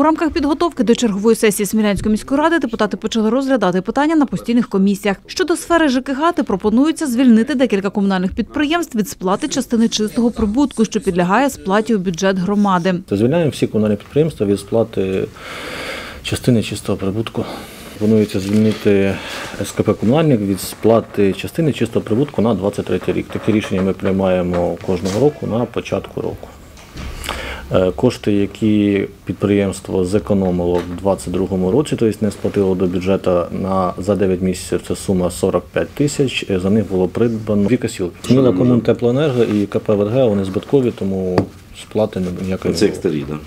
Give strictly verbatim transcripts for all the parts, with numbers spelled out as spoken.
У рамках підготовки до чергової сесії Смілянської міської ради депутати почали розглядати питання на постійних комісіях. Щодо сфери ЖКГ пропонується звільнити декілька комунальних підприємств від сплати частини чистого прибутку, що підлягає сплаті у бюджет громади. Звільняємо всі комунальні підприємства від сплати частини чистого прибутку. Планується звільнити ес ка пе «Комунальник» від сплати частини чистого прибутку на двадцять третій рік. Таке рішення ми приймаємо кожного року на початку року. Кошти, які підприємство зекономило в двадцять другому році, тобто не сплатило до бюджету на, за дев'ять місяців, це сума сорок п'ять тисяч, за них було придбано дві косілки. Сміла Комунтеплоенерго і ка пе «ВДГ» вони збиткові, тому сплати ніякої не Це було. екстерій, так?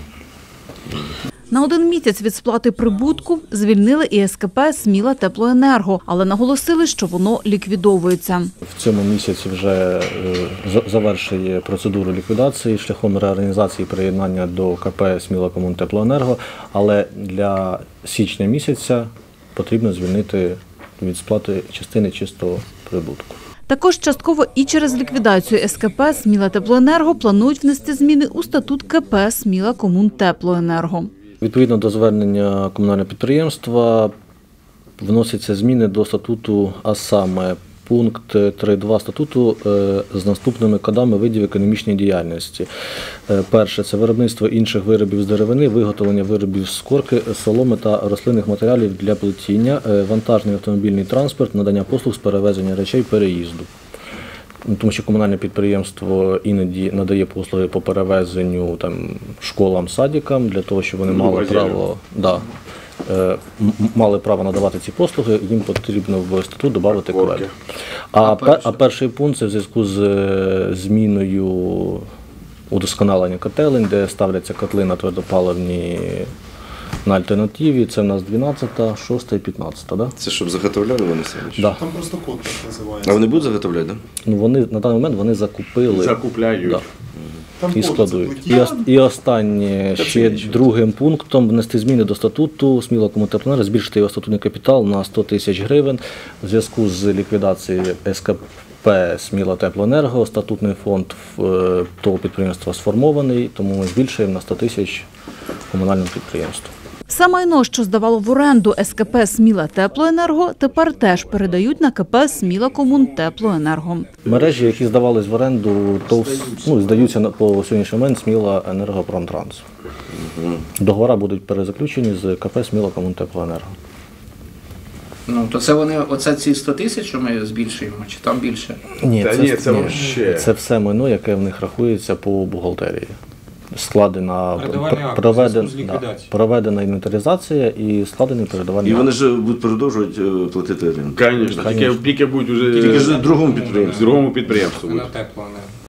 На один місяць від сплати прибутку звільнили і ес ка пе «Сміла Теплоенерго», але наголосили, що воно ліквідовується. В цьому місяці вже завершує процедуру ліквідації шляхом реорганізації приєднання до ка пе «Сміла Комунтеплоенерго», але для січня місяця потрібно звільнити від сплати частини чистого прибутку. Також частково і через ліквідацію ес ка пе «Сміла Теплоенерго» планують внести зміни у статут ка пе «Сміла Комунтеплоенерго». Відповідно до звернення комунального підприємства вносяться зміни до статуту, а саме пункт три точка два статуту з наступними кодами видів економічної діяльності. Перше – це виробництво інших виробів з деревини, виготовлення виробів з корки, соломи та рослинних матеріалів для плетіння, вантажний автомобільний транспорт, надання послуг з перевезення речей, переїзду. Тому що комунальне підприємство іноді надає послуги по перевезенню там, школам, садикам, для того, щоб вони мали право, да, е, мали право надавати ці послуги, їм потрібно в статут додати квед. А, а, пер, а перший пункт – це в зв'язку з зміною удосконалення котелень, де ставляться котли на твердопаливні на альтернативі. Це в нас дванадцята, шоста і п'ятнадцята, да? Це щоб заготовляли вони самі? Да. Там просто код так називається. А вони будуть заготовляти, так? Ну, вони, на даний момент вони закупили. Закупляють. Да. Там І код складують. це І, ост, і останнє, ще другим пунктом, внести зміни до статуту «Сміла Комунтеплоенерго», збільшити його статутний капітал на сто тисяч гривень. У зв'язку з ліквідацією ес ка пе «Сміла Теплоенерго» статутний фонд того підприємства сформований, тому ми збільшуємо на сто тисяч комунальному підприємству. Все майно, що здавало в оренду ес ка пе «Сміла Теплоенерго», тепер теж передають на ка пе «Сміла Комунтеплоенерго». Мережі, які здавались в оренду, то ну, здаються по сьогоднішній момент «Сміла Енергопромтранс». Договори будуть перезаключені з ка пе «Сміла Комунтеплоенерго». Ну, то це вони, оце ці сто тисяч, що ми збільшуємо, чи там більше? Ні, Та це, ні, це ні, вообще. це все майно, яке в них рахується по бухгалтерії. Складена, Передавальний акт, проведена, в зв'язку з да, ліквідацією. проведена інвентаризація і складений передавальний І вони акт. ж будуть продовжувати е, платити оренду. Звісно, тільки, тільки будуть вже Тільки ж в другому підприємству. другому підприємству. На будуть. теплоенерго.